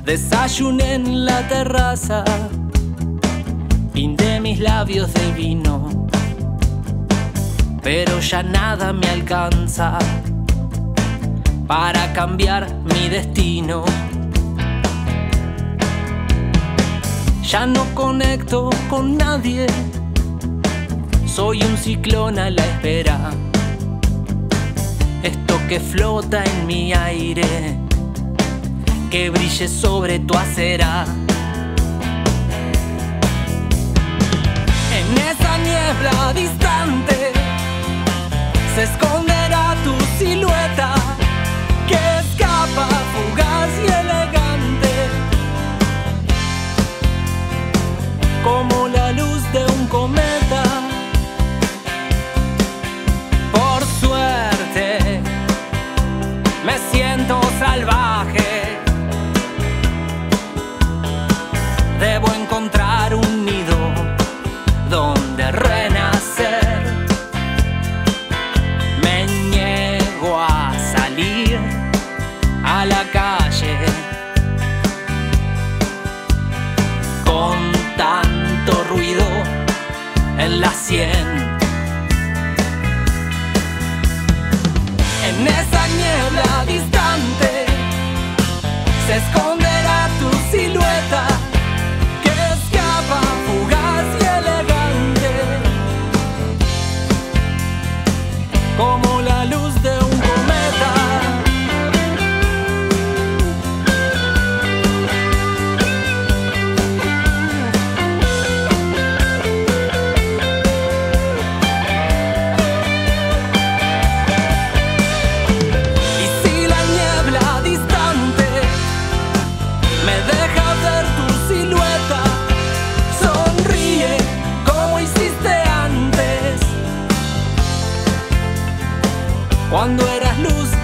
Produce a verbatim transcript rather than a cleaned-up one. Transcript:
Desayuné en la terraza, pinté mis labios de vino, pero ya nada me alcanza para cambiar mi destino. Ya no conecto con nadie, soy un ciclón a la espera. Esto que flota en mi aire, que brille sobre tu acera. En esa niebla distante se esconderá tu silueta, que escapa fugaz y elegante, como la luz de un cometa. Por suerte me siento salvaje, debo encontrar un nido donde renacer. Me niego a salir a la calle con tanto ruido en la sien. En esa niebla distante se esconderá tu silueta, que escapa fugaz y elegante, como la luz de un cometa. Y si la niebla distante me deja ver tu silueta, sonríe como hiciste antes, cuando eras luz